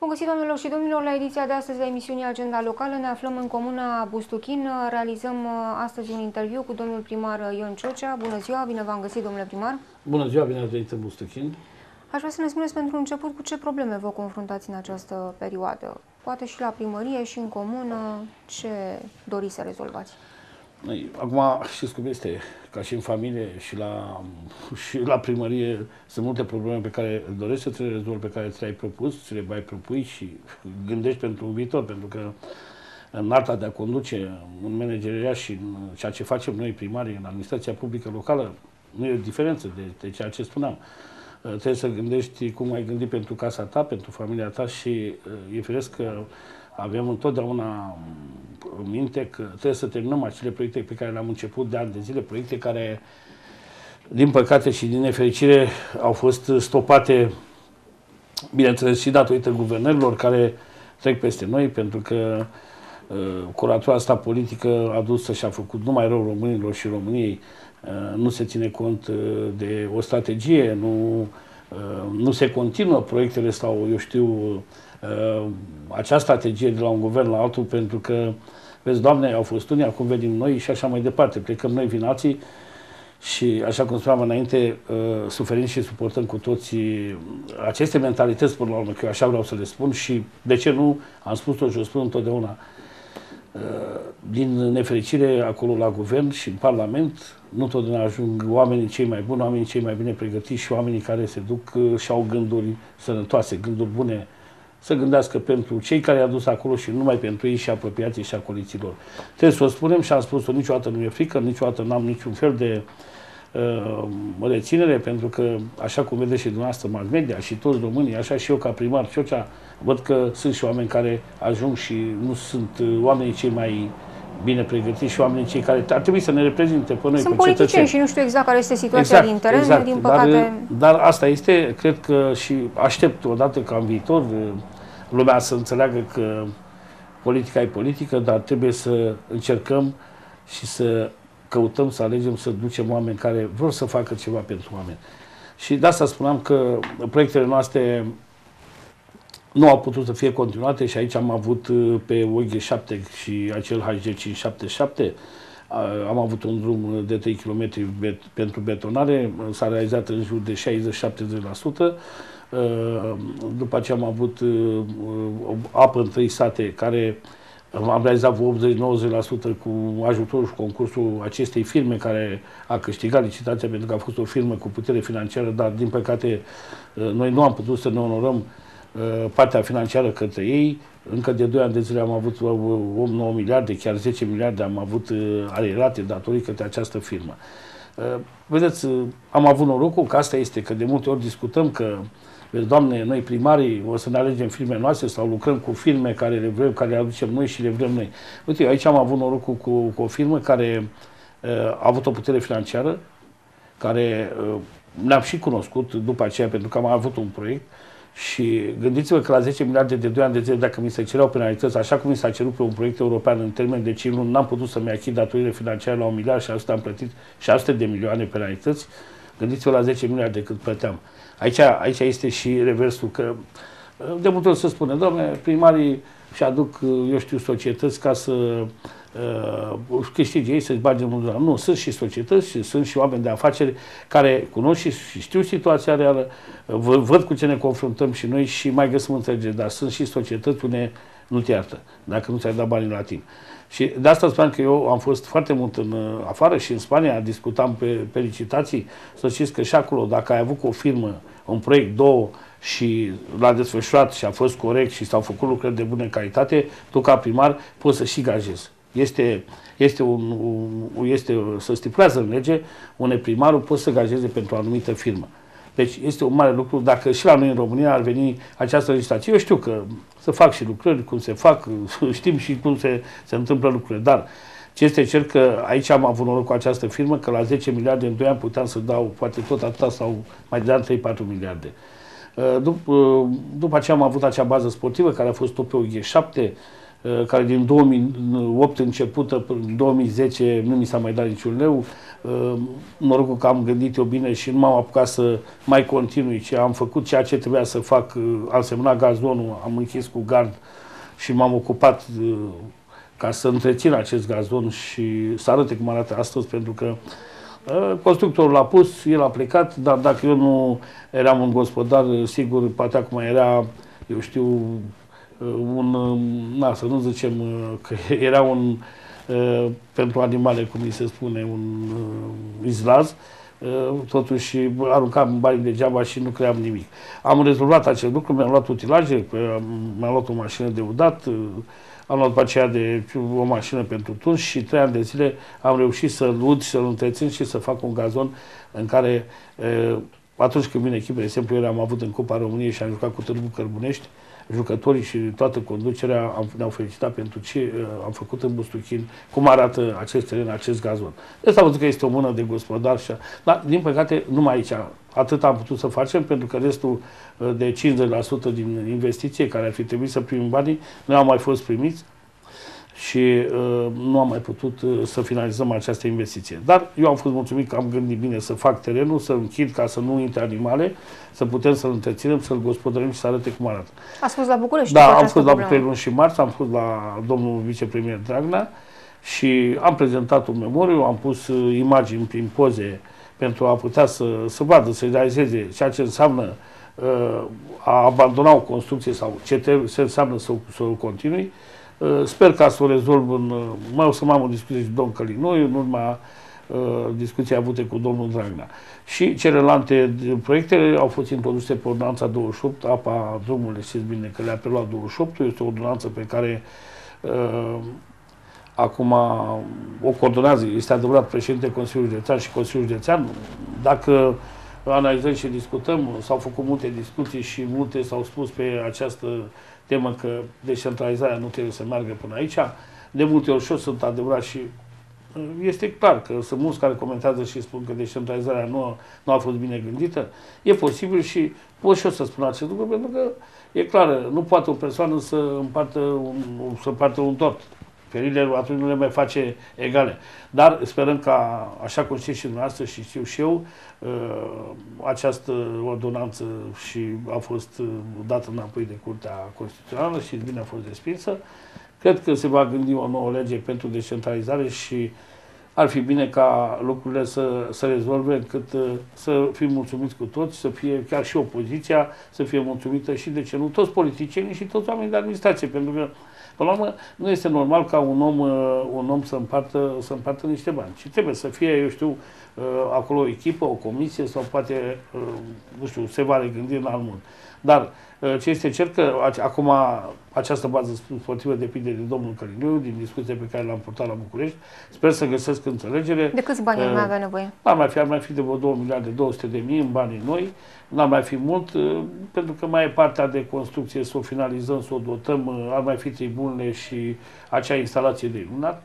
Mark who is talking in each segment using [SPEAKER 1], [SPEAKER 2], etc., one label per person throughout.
[SPEAKER 1] Bun găsit, doamnelor și domnilor, la ediția de astăzi a emisiunii Agenda Locală. Ne aflăm în comuna Bustuchin. Realizăm astăzi un interviu cu domnul primar Ion Ciocea. Bună ziua, bine v-am găsit, domnule primar.
[SPEAKER 2] Bună ziua, bine ați venit în Bustuchin.
[SPEAKER 1] Aș vrea să ne spuneți pentru început cu ce probleme vă confruntați în această perioadă. Poate și la primărie și în comună, ce doriți să rezolvați?
[SPEAKER 2] Acum știți cum este, ca și în familie și la primărie sunt multe probleme pe care dorești să le rezolvi, pe care ți le-ai propus, ți le mai propui și gândești pentru un viitor, pentru că în arta de a conduce un manageriat și în ceea ce facem noi primarii în administrația publică locală, nu e o diferență de ceea ce spuneam. Trebuie să gândești cum ai gândit pentru casa ta, pentru familia ta și e firesc că avem întotdeauna în minte că trebuie să terminăm acele proiecte pe care le-am început de ani de zile, proiecte care, din păcate și din nefericire, au fost stopate, bineînțeles, și datorită guvernărilor care trec peste noi, pentru că coloratura asta politică a dus și a făcut numai rău românilor și României. Nu se ține cont de o strategie, nu se continuă proiectele sau, eu știu, acea strategie de la un guvern la altul, pentru că, vezi, Doamne, au fost unii, acum venim noi și așa mai departe. Plecăm noi vinații și, așa cum spuneam înainte, suferim și suportăm cu toții aceste mentalități, până la urmă, că eu așa vreau să le spun și, de ce nu, am spus-o și o spun întotdeauna. Din nefericire, acolo la guvern și în Parlament, nu totdeauna ajung oamenii cei mai buni, oamenii cei mai bine pregătiți și oamenii care se duc și au gânduri sănătoase, gânduri bune, să gândească pentru cei care i-au dus acolo și numai pentru ei și apropiații și acoliților. Trebuie să o spunem și am spus-o, niciodată nu mi-e frică, niciodată n-am niciun fel de reținere, pentru că, așa cum vedeți și dumneavoastră mass media și toți românii, așa și eu ca primar Ciocea, văd că sunt și oameni care ajung și nu sunt oamenii cei mai bine pregătiți și oamenii cei care ar trebui să ne reprezinte pe noi.
[SPEAKER 1] Sunt politicieni și nu știu exact care este situația din teren, din păcate.
[SPEAKER 2] Dar asta este, cred că și aștept odată ca în viitor lumea să înțeleagă că politica e politică, dar trebuie să încercăm și să căutăm, să alegem, să ducem oameni care vor să facă ceva pentru oameni. Și de asta spuneam că proiectele noastre nu au putut să fie continuate și aici am avut pe OG7 și acel HD 577, am avut un drum de 3 km pentru betonare, s-a realizat în jur de 60-70%. După aceea am avut apă în 3 sate, care am realizat 80-90% cu ajutorul și concursul acestei firme care a câștigat licitația, pentru că a fost o firmă cu putere financiară, dar din păcate noi nu am putut să ne onorăm partea financiară către ei. Încă de 2 ani de zile am avut 8-9 miliarde, chiar 10 miliarde am avut arierate datorii către această firmă. Vedeți, am avut norocul că asta este, că de multe ori discutăm că, vezi, Doamne, noi primarii o să ne alegem firme noastre sau lucrăm cu firme care le vrem, care le aducem noi și le vrem noi. Uite, aici am avut norocul cu o firmă care a avut o putere financiară, care ne-am și cunoscut după aceea, pentru că am avut un proiect. Și gândiți-vă că la 10 miliarde de 2 ani de zile, dacă mi se cereau penalități, așa cum mi s-a cerut pe un proiect european în termen de 5 luni, n-am putut să-mi achit datoriile financiare la 1 miliard și am plătit 600 de milioane penalități. Gândiți-vă la 10 miliarde cât plăteam. Aici este și reversul, că de multe ori se spune, doamne, primarii și aduc, eu știu, societăți ca să câștige ei, să-și bage mult. Nu, sunt și societăți și sunt și oameni de afaceri care cunosc și știu situația reală, văd cu ce ne confruntăm și noi și mai găsim înțelegere, dar sunt și societăți unde nu te iartă, dacă nu ți-ai dat banii la timp. Și de asta spuneam că eu am fost foarte mult în afară și în Spania, discutam pe licitații, să știți că și acolo, dacă ai avut cu o firmă un proiect, 2 și l-a desfășurat și a fost corect și s-au făcut lucrări de bună calitate, tu ca primar poți să și gajezi. Să stipulează în lege, un primarul poate să gajeze pentru o anumită firmă. Deci este un mare lucru. Dacă și la noi în România ar veni această legislație, eu știu că se fac și lucrări, cum se fac, știm și cum se întâmplă lucrurile, dar ce este cer că aici am avut noroc cu această firmă, că la 10 miliarde în 2 ani puteam să dau poate tot atâta sau mai de ani 3-4 miliarde. După aceea am avut acea bază sportivă care a fost tot pe OG7, care din 2008 începută până în 2010 nu mi s-a mai dat niciun leu. Norocul că am gândit eu bine și nu m-am apucat să mai continui, ci am făcut ceea ce trebuia să fac. Am semnat gazonul, am închis cu gard și m-am ocupat ca să întrețin acest gazon și să arate cum arată astăzi, pentru că constructorul l-a pus, el a plecat, dar dacă eu nu eram un gospodar, sigur, poate acum era, eu știu, să nu zicem că era un, pentru animale, cum îi se spune, un izlaz, totuși aruncam bani degeaba și nu cream nimic. Am rezolvat acest lucru, mi-am luat utilaje, mi-am luat o mașină de udat, am luat după aceea o mașină pentru tuns și 3 ani de zile am reușit să-l ud și să-l întrețin și să fac un gazon în care, atunci când vine echipa, de exemplu, eu am avut în Cupa României și am jucat cu Târgu Cărbunești, jucătorii și toată conducerea ne-au felicitat pentru ce am făcut în Bustuchin, cum arată acest teren, acest gazon. Deci am văzut că este o mână de gospodar, dar din păcate numai aici. Atât am putut să facem, pentru că restul de 50% din investiție care ar fi trebuit să primim banii, nu au mai fost primiți și nu am mai putut să finalizăm această investiție. Dar eu am fost mulțumit că am gândit bine să fac terenul, să închid ca să nu intre animale, să putem să-l întreținem, să-l gospodărim și să arate cum arată.
[SPEAKER 1] Ați fost la București?
[SPEAKER 2] Da, am fost la București luni și marți, am fost la domnul vicepremier Dragnea și am prezentat un memoriu, am pus imagini prin poze pentru a putea să vadă, să realizeze ceea ce înseamnă a abandona o construcție sau ce înseamnă să o continui. Sper ca să o rezolv o să mai am o discuție cu domnul Călinoiu, în urma discuției avute cu domnul Dragnea. Și celelalte proiecte au fost introduse pe ordonanța 28, apa drumului, știți bine că le-a preluat 28, este o ordonanță pe care acum o coordonează, este adevărat, președintele Consiliului Județean și Consiliul Județean. Dacă analizăm și discutăm, s-au făcut multe discuții și multe s-au spus pe această temă că descentralizarea nu trebuie să meargă până aici. De multe ori și sunt adevărat și este clar că sunt mulți care comentează și spun că descentralizarea nu a fost bine gândită. E posibil și pot și eu să spun acest lucru, pentru că e clar, nu poate o persoană să împartă un tort. Ferile atunci nu le mai face egale. Dar sperăm ca, așa cum știți și dumneavoastră și știu și eu, această ordonanță și a fost dată înapoi de Curtea Constituțională și bine a fost respinsă. Cred că se va gândi o nouă lege pentru descentralizare și ar fi bine ca lucrurile să rezolve, încât să fim mulțumiți cu toți, să fie chiar și opoziția, să fie mulțumită și, de ce nu, toți politicienii și toți oamenii de administrație, pentru că până la urmă, nu este normal ca un om să împartă niște bani, ci trebuie să fie, eu știu, acolo o echipă, o comisie sau poate, nu știu, se va regândi în alt mult. Dar ce este cert că acum această bază sportivă depinde de domnul Călinoiu, din discuția pe care l-am purtat la București. Sper să găsesc înțelegere.
[SPEAKER 1] De câți bani mai avea nevoie?
[SPEAKER 2] Ar mai fi de vreo 2.200.000 în banii noi, n-ar mai fi mult, pentru că mai e partea de construcție, să o finalizăm, să o dotăm, ar mai fi tribunele și acea instalație de iluminat.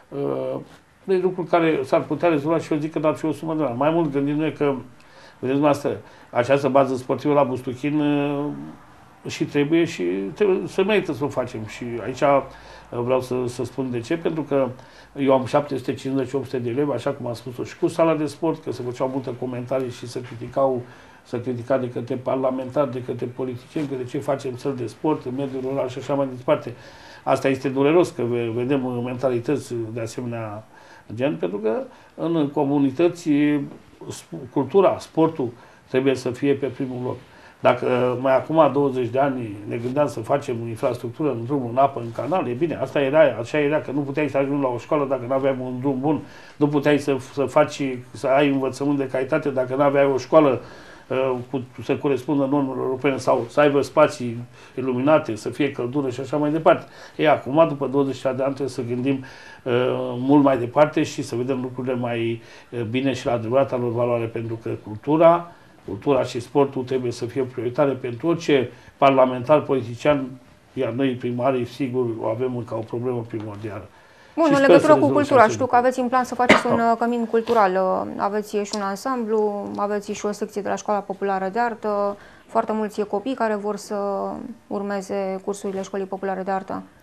[SPEAKER 2] Deci lucruri care s-ar putea rezolva și eu zic că n-ar fi o sumă de bani. Mai mult gândindu-ne că, vedeți dumneavoastră, această bază sportivă la Bustuchin și trebuie să merită să o facem. Și aici vreau să spun de ce, pentru că eu am 750-800 de elevi, așa cum am spus-o și cu sala de sport, că se făceau multe comentarii și să critica de către parlamentari, de către politicieni, că de ce facem săli de sport în mediul rural și așa mai departe. Asta este dureros, că vedem mentalități de asemenea gen, pentru că în comunități cultura, sportul trebuie să fie pe primul loc. Dacă mai acum 20 de ani ne gândeam să facem infrastructură în drum, în apă, în canal, e bine, așa era, că nu puteai să ajungi la o școală dacă nu aveai un drum bun, nu puteai să ai învățământ de calitate dacă nu aveai o școală să corespundă normelor europene sau să aibă spații iluminate, să fie căldură și așa mai departe. Acum, după 20 de ani, trebuie să gândim mult mai departe și să vedem lucrurile mai bine și la adevărata lor valoare, pentru că cultura și sportul trebuie să fie prioritare pentru orice parlamentar, politician, iar noi primarii, sigur, o avem ca o problemă primordială.
[SPEAKER 1] Bun, în legătură cu cultura, știu că aveți în plan să faceți un cămin cultural, aveți și un ansamblu, aveți și o secție de la Școala Populară de Artă, foarte mulți copii care vor să urmeze cursurile Școlii Populare de Artă.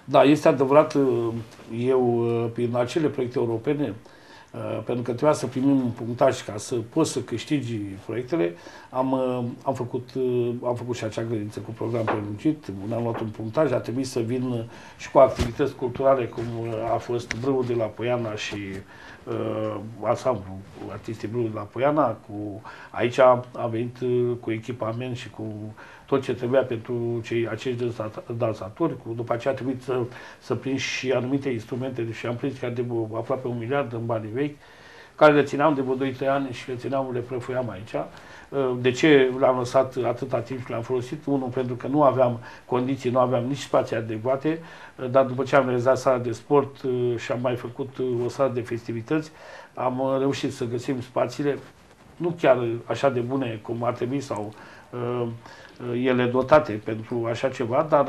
[SPEAKER 2] Da, este adevărat, eu, prin acele proiecte europene, pentru că trebuia să primim un punctaj ca să poți să câștigi proiectele, am făcut și acea grădiniță cu program prelungit, am luat un punctaj, a trebuit să vin și cu activități culturale, cum a fost Brâul de la Poiana și ansamblu artistii Brâul de la Poiana. Aici a venit cu echipament și cu tot ce trebuia pentru acești dansatori. După aceea a trebuit să prind și anumite instrumente și am prins chiar de aproape 1 miliard în banii vechi, care le țineam de vreo 2-3 ani și le prăfuiam aici. De ce l-am lăsat atâta timp și l-am folosit? Unul, pentru că nu aveam condiții, nu aveam nici spații adecvate, dar după ce am realizat sala de sport și am mai făcut o sală de festivități, am reușit să găsim spațiile, nu chiar așa de bune cum ar trebui sau ele dotate pentru așa ceva, dar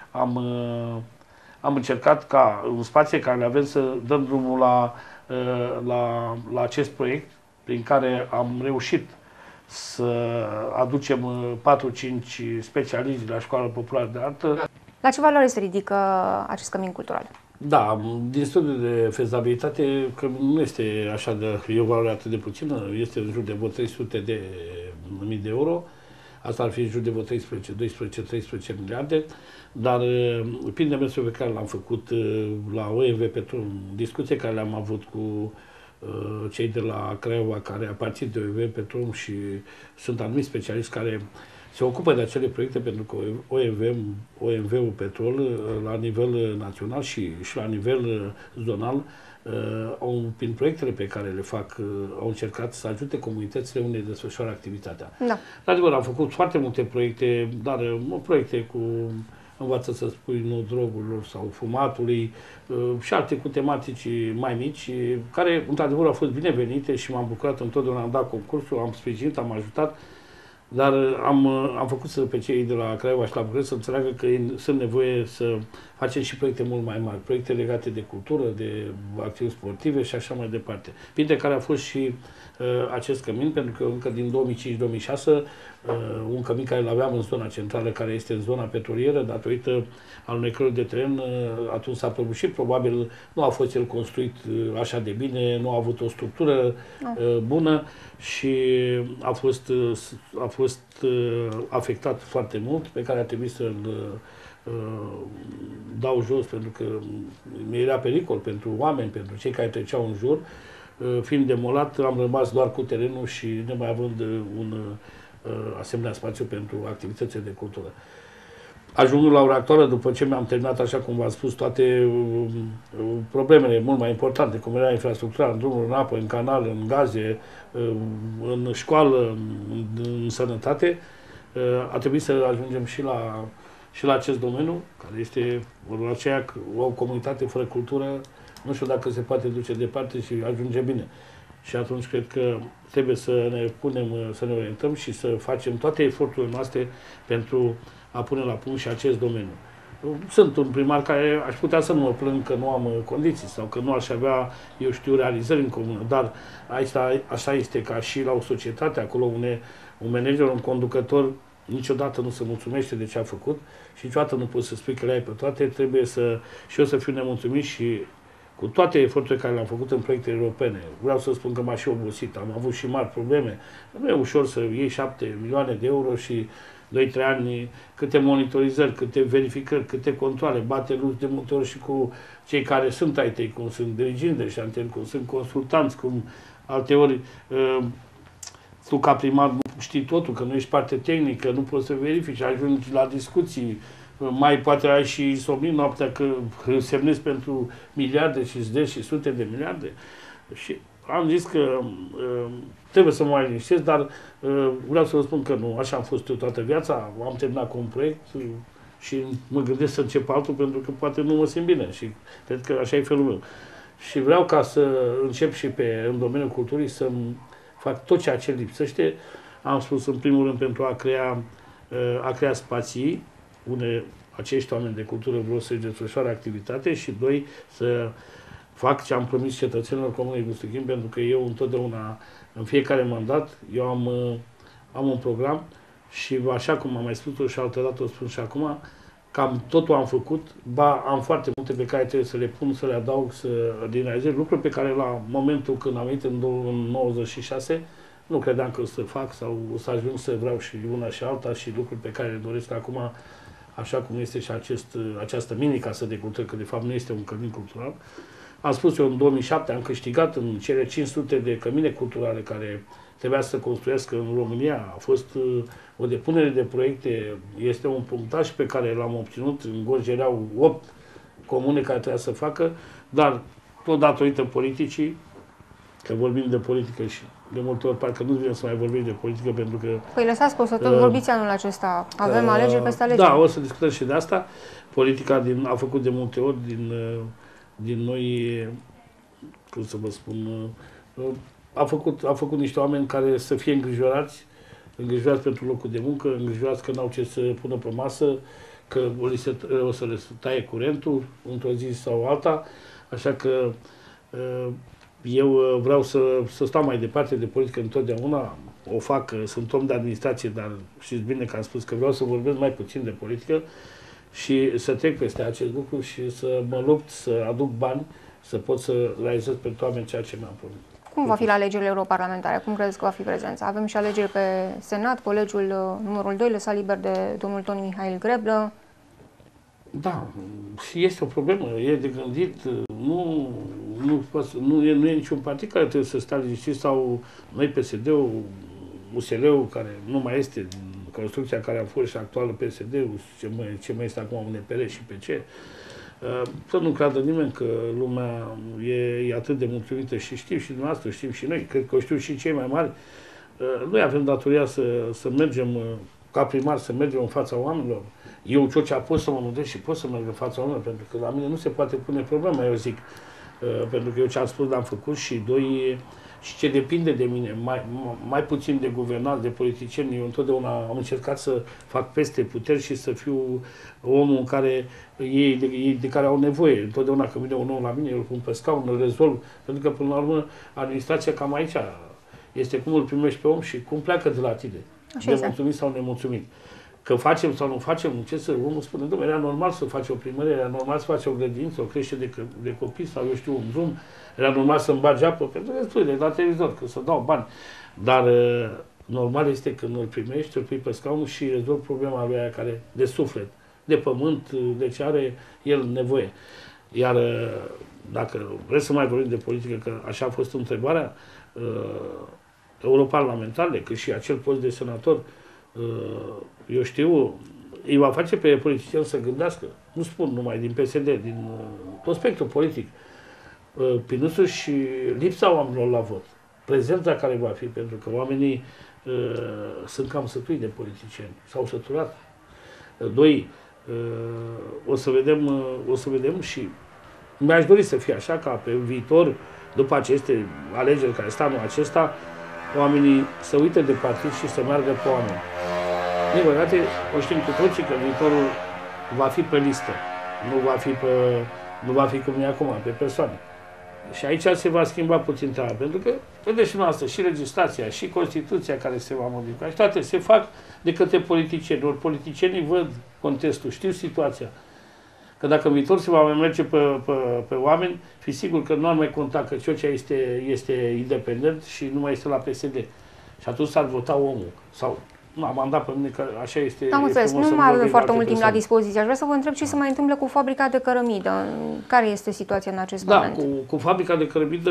[SPEAKER 2] am încercat ca în spații care le avem să dăm drumul la acest proiect prin care am reușit să aducem 4-5 specialiști de la Școala Populară de Artă.
[SPEAKER 1] La ce valoare se ridică acest cămin cultural?
[SPEAKER 2] Da, din studiul de fezabilitate, că nu este așa e o valoare atât de puțină, este în jur de vreo 300 de mii de euro. Asta ar fi în jur de vreo 13, 12, 13 miliarde, dar prin demersul pe care l-am făcut la OMV Petrol, discuții care le-am avut cu cei de la Craiova care aparțin de OMV Petrol și sunt anumiți specialiști care se ocupă de acele proiecte, pentru că OMV-ul Petrol la nivel național și la nivel zonal prin proiectele pe care le fac, au încercat să ajute comunitățile unde desfășoară activitatea. Da. Adevăr, am făcut foarte multe proiecte, dar proiecte cu învață să spui nu drogurilor sau fumatului și alte cu tematici mai mici, care într-adevăr au fost binevenite și m-am bucurat întotdeauna, am dat concursul, am sprijinit, am ajutat. Dar am făcut pe cei de la Craiova și la București să înțeleagă că sunt nevoie să facem și proiecte mult mai mari, proiecte legate de cultură, de acțiuni sportive și așa mai departe. Printre care a fost și acest cămin, pentru că încă din 2005-2006, un cămin care îl aveam în zona centrală, care este în zona petrolieră, datorită alunecărilor de teren, atunci s-a prăbușit, probabil nu a fost el construit așa de bine, nu a avut o structură bună și a fost afectat foarte mult, pe care a trebuit să-l dau jos, pentru că era pericol pentru oameni, pentru cei care treceau în jur. Fiind demolat, am rămas doar cu terenul și nemai având un asemenea spațiu pentru activitățile de cultură. Ajungând la ora actuală, după ce mi-am terminat, așa cum v-am spus, toate problemele mult mai importante, cum era infrastructura, în drumuri, în apă, în canal, în gaze, în școală, în sănătate, a trebuit să ajungem și la acest domeniu, care este aceea, o comunitate fără cultură, nu știu dacă se poate duce departe și ajunge bine. Și atunci cred că trebuie să ne punem, să ne orientăm și să facem toate eforturile noastre pentru a pune la punct și acest domeniu. Sunt un primar care aș putea să nu mă plâng că nu am condiții sau că nu aș avea, eu știu, realizări în comună, dar așa este ca și la o societate, acolo un manager, un conducător, niciodată nu se mulțumește de ce a făcut și niciodată nu poți să spui că le ai pe toate, trebuie și eu să fiu nemulțumit și cu toate eforturile care le-am făcut în proiecte europene. Vreau să spun că m-a și obosit, am avut și mari probleme. Nu e ușor să iei 7 milioane de euro și 2-3 ani, câte monitorizări, câte verificări, câte controale, bate luți de multe ori și cu cei care sunt ai tăi, cum sunt diriginți de șantier, cum sunt consultanți, cum alte ori tu ca primar nu știi totul, că nu ești parte tehnică, nu poți să verifici, ajungi la discuții, mai poate ai și somni noaptea că semnezi pentru miliarde și zeci și sute de miliarde. Și am zis că trebuie să mă mai liniștesc, dar vreau să vă spun că nu, așa am fost eu toată viața, am terminat cu un proiect și mă gândesc să încep altul pentru că poate nu mă simt bine și cred că așa e felul meu. Și vreau ca să încep și în domeniul culturii să fac tot ceea ce lipsește. Am spus în primul rând pentru a crea spații unde acești oameni de cultură vreau să-și desfășoare activitate și doi, să fac ce am promis cetățenilor Comunei Bustuchin, pentru că eu întotdeauna, în fiecare mandat, eu am un program și așa cum am mai spus-o și altă dată o spun și acum, cam totul am făcut, ba am foarte multe pe care trebuie să le pun, să le adaug, să le realizez, lucruri pe care la momentul când am venit în 96 nu credeam că o să fac sau o să ajung să vreau și una și alta și lucruri pe care le doresc acum, așa cum este și această mini-casă de cultură, că de fapt nu este un cămin cultural. Am spus eu, în 2007 am câștigat în cele 500 de cămine culturale care trebuia să construiască în România. A fost o depunere de proiecte, este un punctaj pe care l-am obținut. În Gorj erau 8 comune care trebuia să facă, dar tot datorită politicii, că vorbim de politică și de multe ori parcă nu vrem să mai vorbim de politică pentru că...
[SPEAKER 1] Păi lăsați că o să tot vorbiți anul acesta. Avem alegeri peste alegeri.
[SPEAKER 2] Da, o să discutăm și de asta. Politica a făcut de multe ori din noi, cum să vă spun, a făcut niște oameni care să fie îngrijorați pentru locul de muncă, îngrijorați că n-au ce să pună pe masă, că o să le taie curentul într-o zi sau alta, așa că eu vreau să stau mai departe de politică întotdeauna, o fac, sunt om de administrație, dar știți bine că am spus că vreau să vorbesc mai puțin de politică și să trec peste acest lucru și să mă lupt, să aduc bani, să pot să realizez pentru oameni ceea ce mi-am promis.
[SPEAKER 1] Cum va fi la alegerile europarlamentare? Cum credeți că va fi prezența? Avem și alegeri pe Senat, colegiul numărul 2 lăsat liber de domnul Toni Mihail Greblă.
[SPEAKER 2] Da, și este o problemă, e de gândit, nu e niciun partid care trebuie să stea liniștit sau noi PSD-ul, USL-ul, care nu mai este din construcția care a fost și actuală PSD-ul, ce mai este acum un UNPR și PC. Să nu creadă nimeni că lumea e atât de mulțumită și știm și dumneavoastră, știm și noi, cred că o știu și cei mai mari. Noi avem datoria să mergem, ca primar, să mergem în fața oamenilor. Eu, Ciocea, pot să mă mândresc și pot să merg în fața oamenilor, pentru că la mine nu se poate pune problema, eu zic. Pentru că eu ce am spus l-am făcut și doi, și ce depinde de mine, mai puțin de guvernanți, de politicieni, eu întotdeauna am încercat să fac peste puteri și să fiu omul care ei de care au nevoie. Întotdeauna când vine un om la mine, eu îl pun pe scaun, îl rezolv, pentru că până la urmă administrația cam aici este cum îl primești pe om și cum pleacă de la tine, de mulțumit sau nemulțumit. Că facem sau nu facem, ce să omul spune, dom'le, era normal să faci o primărie, era normal să faci o grădiniță, o crește de copii sau eu știu un drum, era normal să-mi bagi apă, pentru că spune la televizor, că să dau bani. Dar normal este când îl primești, îl pui pe scaun și rezolvi problema lui aia care de suflet, de pământ, de ce are el nevoie. Iar dacă vreți să mai vorbim de politică, că așa a fost întrebarea, europarlamentarele, că și acel post de senator, eu știu, îi va face pe politicieni să gândească, nu spun numai din PSD, din tot spectrul politic, prin însuși lipsa oamenilor la vot, prezența care va fi, pentru că oamenii sunt cam sătui de politicieni, s-au săturat. Doi, o să vedem și mi-aș dori să fie așa, ca pe viitor, după aceste alegeri care stau anul acesta, oamenii să uite de partid și să meargă pe oameni. Din păcate, o știm cu toții că viitorul va fi pe listă, nu va fi cum e acum, pe persoane. Și aici se va schimba puțin treaba, pentru că, vedeți și noastră, și legislația, și Constituția care se va modifica, și toate se fac de către politicieni. Ori politicienii văd contextul, știu situația. Că dacă în viitor se va mai merge pe oameni, fi sigur că nu ar mai conta că Ciocea este independent și nu mai este la PSD. Și atunci s-ar vota omul. Sau am mandat pe mine că așa este.
[SPEAKER 1] Am înțeles, nu mai avem foarte mult timp la dispoziție. Aș vrea să vă întreb ce se mai întâmplă cu fabrica de cărămidă. Care este situația în acest moment?
[SPEAKER 2] Da, cu fabrica de cărămidă,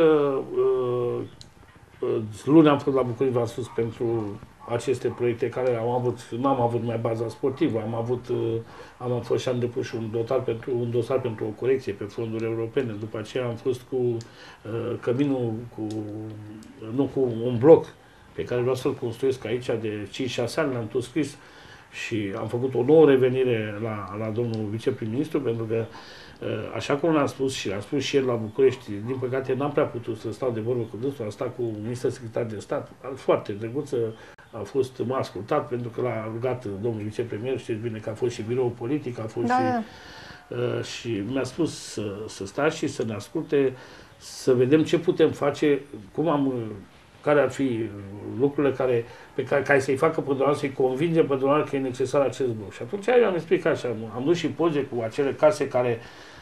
[SPEAKER 2] luni am fost la București, v-am spus, pentru aceste proiecte care n-am avut mai baza sportivă, am fost și am depus un dosar pentru o corecție pe fonduri europene. După aceea am fost cu căminul, cu un bloc pe care vreau să-l construiesc aici de 5-6 ani, l-am tot scris și am făcut o nouă revenire la domnul viceprim-ministru, pentru că, așa cum l-am spus și l-am spus și el la București, din păcate n-am prea putut să stau de vorbă cu dânsul, am stat cu ministrul secretar de stat, foarte drăguță, m-a ascultat, pentru că l-a rugat domnul vicepremier, știți bine că a fost și birou politic, a fost și mi-a spus să stai și să ne asculte, să vedem ce putem face, cum am care ar fi lucrurile pe care să-i facă pe doamna, să-i convinge pe doamna că e necesar acest bloc. Și atunci eu am explicat așa, am dus și poze cu acele case care,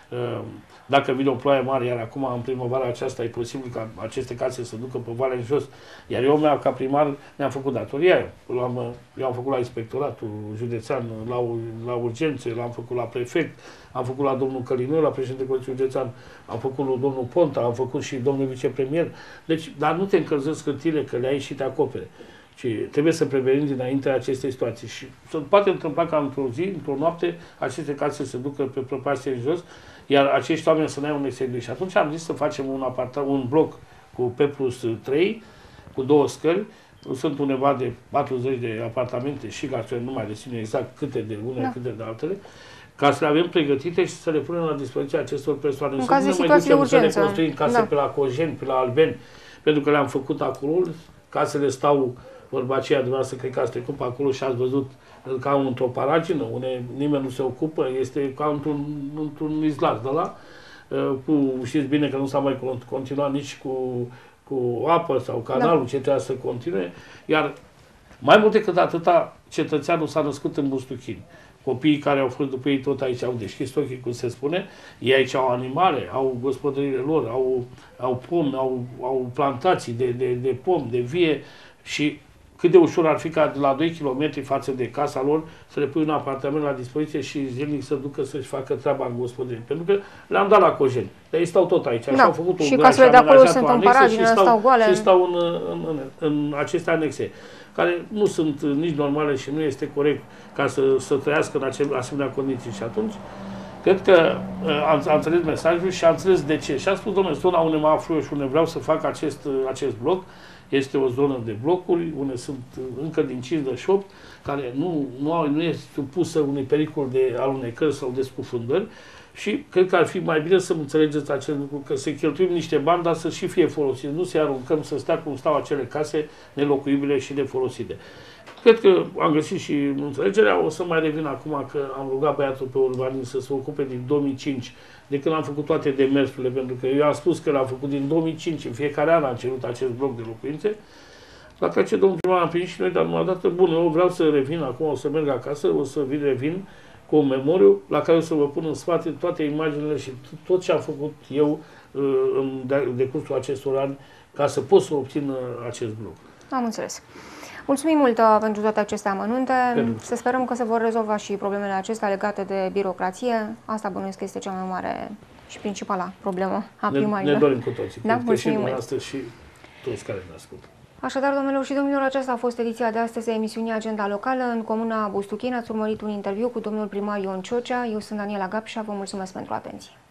[SPEAKER 2] dacă vine o ploaie mare, iar acum în primăvara aceasta e posibil ca aceste case să ducă pe Valea în jos, iar eu ca primar mi-am făcut datoria. Eu am făcut la inspectoratul județean, la urgențe, l-am făcut la prefect, am făcut la domnul Călineu, la președintele Consiliului Județean, am făcut la domnul Ponta, am făcut și domnul vicepremier. Deci, dar nu te încălzesc hârtiile că le ai și te acopere. Și trebuie să prevenim dinainte aceste situații. Și se poate întâmpla ca într-o zi, într-o noapte, aceste case se ducă pe prăpastie în jos, iar acești oameni să n-ai unde să-i duci. Și atunci am zis să facem un bloc cu P+3, cu 2 scări. Sunt undeva de 40 de apartamente și garsone, nu mai rețin exact câte de une, câte de altele, ca să le avem pregătite și să le punem la dispoziția acestor persoane.
[SPEAKER 1] În caz de situații de urgență.
[SPEAKER 2] Să ne construim case pe la Cojeni, pe la Albeni, pentru că le-am făcut acolo, casele stau, vorba aceea dumneavoastră, cred că ați trecut pe acolo și ați văzut ca într-o paragină, unde nimeni nu se ocupă, este ca într-un izlat de ăla, știți bine că nu s-a mai continuat nici cu apă sau canalul ce trebuia să continue, iar mai mult decât atâta, cetățeanul s-a născut în Bustuchini. Copiii care au fost după ei tot aici au deschis ochii, cum se spune, ei aici au animale, au gospodările lor, au pomi, au plantații de pom, de vie și cât de ușor ar fi ca de la 2 km față de casa lor să le pui un apartament la dispoziție și zilnic să ducă să-și facă treaba în gospodărie. Pentru că le-am dat la Cojeni. Dar ei stau tot aici. Da. Au făcut
[SPEAKER 1] și casele de acolo sunt în paragină, stau goale.
[SPEAKER 2] Și stau în aceste anexe, care nu sunt nici normale și nu este corect ca să trăiască în asemenea condiții. Și atunci, cred că am înțeles mesajul și am înțeles de ce. Și am spus, domnule, zona unde mă aflu eu și unde vreau să fac acest bloc, este o zonă de blocuri, unde sunt încă din 58, care nu este supusă unui pericol de alunecări sau de scufundări și cred că ar fi mai bine să înțelegeți acest lucru, că să cheltuim niște bani, dar să și fie folosiți, nu să-i aruncăm să stea cum stau acele case nelocuibile și nefolosite. Cred că am găsit și înțelegerea, o să mai revin acum că am rugat băiatul pe urbanism să se ocupe din 2005, de când am făcut toate demersurile, pentru că eu am spus că l-am făcut din 2005, în fiecare an am cerut acest bloc de locuințe. La care ce domnul primar am primit și noi, dar numai dată, bun, eu vreau să revin acum, o să merg acasă, o să revin cu un memoriu la care o să vă pun în spate toate imaginile și tot ce am făcut eu în decursul acestor ani ca să pot să obțin acest bloc.
[SPEAKER 1] Am înțeles. Mulțumim mult pentru toate aceste amănunte. Să sperăm că se vor rezolva și problemele acestea legate de birocrație. Asta bănuiesc că este cea mai mare și principala problemă a primarilor.
[SPEAKER 2] Ne dorim cu toții.
[SPEAKER 1] Da, mulțumim mult.
[SPEAKER 2] Astăzi și toți care ne ascultă.
[SPEAKER 1] Așadar, domnilor și domnilor, aceasta a fost ediția de astăzi a emisiunii Agenda Locală. În comuna Bustuchini ați urmărit un interviu cu domnul primar Ion Ciocea. Eu sunt Daniela Gapșa, vă mulțumesc pentru atenție.